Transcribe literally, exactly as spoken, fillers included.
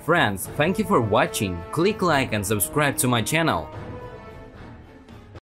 friends, thank you for watching, click like and subscribe to my channel.